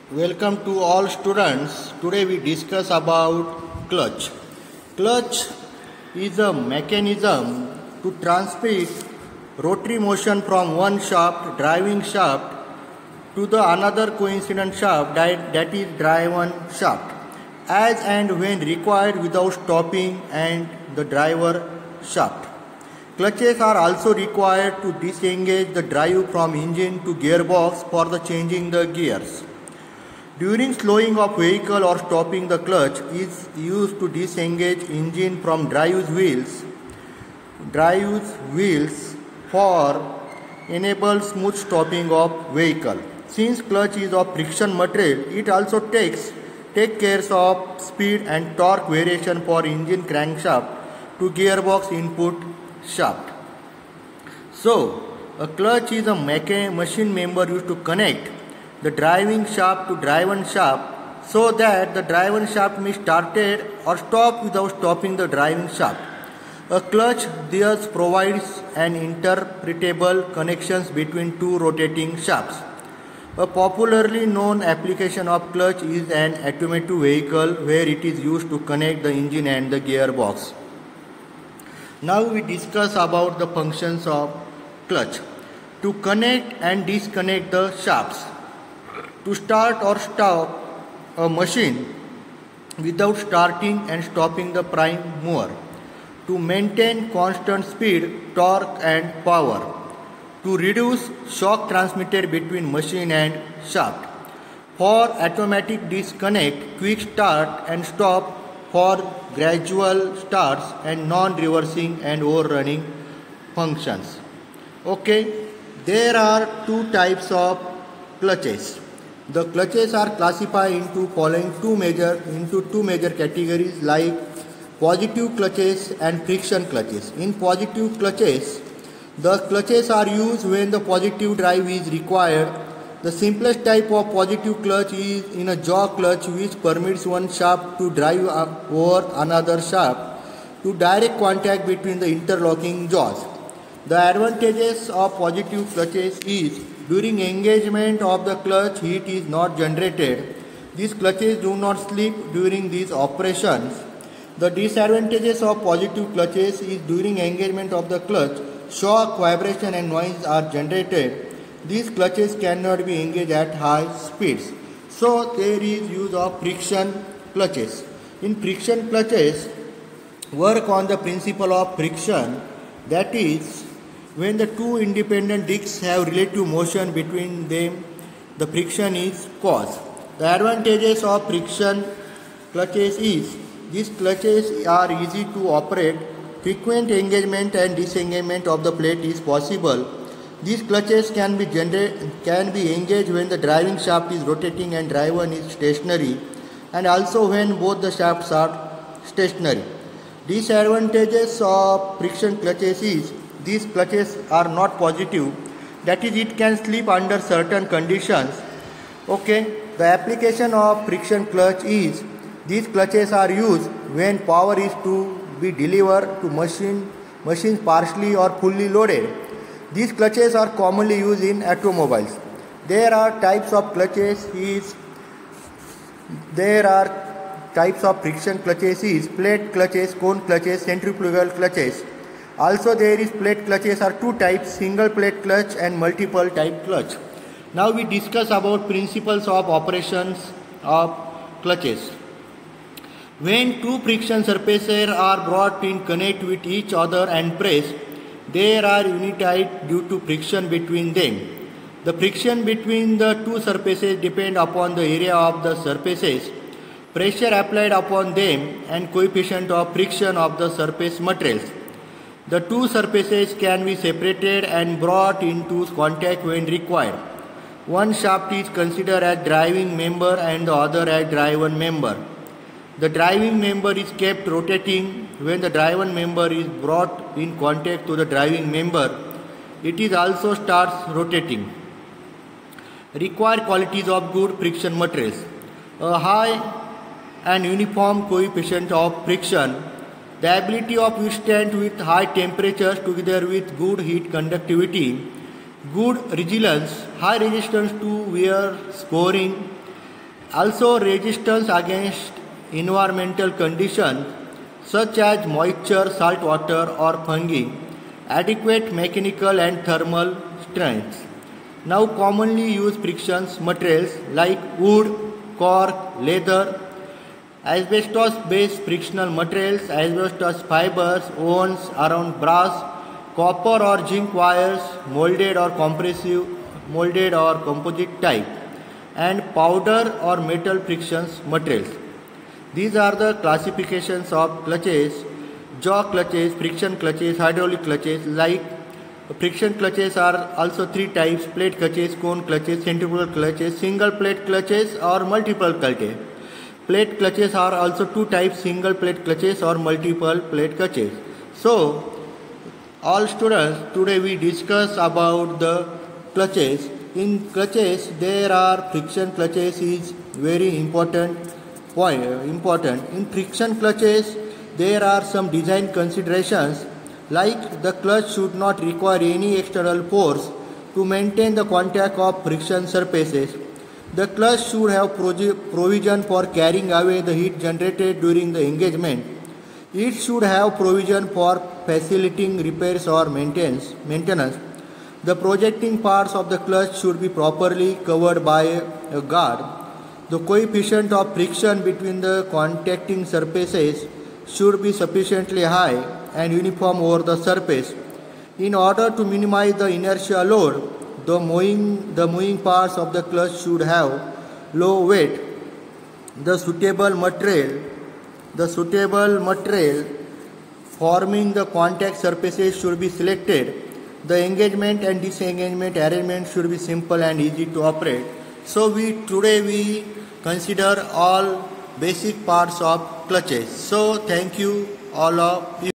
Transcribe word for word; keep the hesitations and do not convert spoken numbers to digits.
Welcome to all students. Today we discuss about clutch. Clutch is a mechanism to transmit rotary motion from one shaft, driving shaft, to the another coincident shaft that, that is driven shaft, as and when required without stopping and the driver shaft. Clutches are also required to disengage the drive from engine to gearbox for the changing the gears. During slowing of vehicle or stopping, the clutch is used to disengage engine from drive's wheels. Drive's wheels for enable smooth stopping of vehicle. Since clutch is of friction material, it also takes take care of speed and torque variation for engine crankshaft to gearbox input shaft. So, a clutch is a machine member used to connect the driving shaft to driven shaft so that the driven shaft may started or stop without stopping the driving shaft. A clutch thus provides an interpretable connections between two rotating shafts. A popularly known application of clutch is an automotive vehicle where it is used to connect the engine and the gearbox. Now we discuss about the functions of clutch. To connect and disconnect the shafts. To start or stop a machine without starting and stopping the prime mover. To maintain constant speed, torque and power. To reduce shock transmitted between machine and shaft. For automatic disconnect, quick start and stop. For gradual starts and non-reversing and overrunning functions. Okay, there are two types of clutches. The clutches are classified into following two major into two major categories like positive clutches and friction clutches. In positive clutches, the clutches are used when the positive drive is required. The simplest type of positive clutch is in a jaw clutch, which permits one shaft to drive over another shaft to direct contact between the interlocking jaws. The advantages of positive clutches is during engagement of the clutch, heat is not generated. These clutches do not slip during these operations. The disadvantages of positive clutches is during engagement of the clutch, shock, vibration and noise are generated. These clutches cannot be engaged at high speeds. So there is use of friction clutches. In friction clutches, work on the principle of friction, that is, when the two independent discs have relative motion between them, the friction is caused. The advantages of friction clutches is these clutches are easy to operate. Frequent engagement and disengagement of the plate is possible. These clutches can be can be engaged when the driving shaft is rotating and driven is stationary, and also when both the shafts are stationary. Disadvantages of friction clutches is these clutches are not positive, that is, it can slip under certain conditions. Okay, the application of friction clutch is these clutches are used when power is to be delivered to machine machines partially or fully loaded. These clutches are commonly used in automobiles. There are types of clutches is there are types of friction clutches is plate clutches, cone clutches, centrifugal clutches. Also there is plate clutches are two types, single plate clutch and multiple type clutch. Now we discuss about principles of operations of clutches. When two friction surfaces are brought in connect with each other and pressed, they are united due to friction between them. The friction between the two surfaces depend upon the area of the surfaces, pressure applied upon them and coefficient of friction of the surface materials. The two surfaces can be separated and brought into contact when required. One shaft is considered as driving member and the other as driven member. The driving member is kept rotating when the driven member is brought in contact to the driving member. It is also starts rotating. Required qualities of good friction materials. A high and uniform coefficient of friction. The ability of withstand with high temperatures together with good heat conductivity. Good resilience, high resistance to wear, scoring, Also resistance against environmental conditions such as moisture, salt water or fungi, adequate mechanical and thermal strengths. Now commonly used friction materials like wood, cork, leather, asbestos-based frictional materials, asbestos fibers, wound around brass, copper or zinc wires, molded or compressive, molded or composite type, and powder or metal friction materials. These are the classifications of clutches: jaw clutches, friction clutches, hydraulic clutches. Like friction clutches are also three types: plate clutches, cone clutches, centrifugal clutches, single plate clutches or multiple clutches. Plate clutches are also two types: single plate clutches or multiple plate clutches. So all students, today we discuss about the clutches. In clutches there are friction clutches is very important point important. In friction clutches there are some design considerations, like the clutch should not require any external force to maintain the contact of friction surfaces. The clutch should have provision for carrying away the heat generated during the engagement. It should have provision for facilitating repairs or maintenance. maintenance. The projecting parts of the clutch should be properly covered by a guard. The coefficient of friction between the contacting surfaces should be sufficiently high and uniform over the surface. In order to minimize the inertial load, the moving, the moving parts of the clutch should have low weight. The suitable material, the suitable material forming the contact surfaces should be selected. The engagement and disengagement arrangement should be simple and easy to operate. So we today we consider all basic parts of clutches. So thank you all of you.